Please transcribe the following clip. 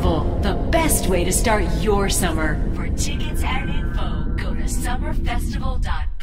Festival, the best way to start your summer. For tickets and info, go to summerfestival.com.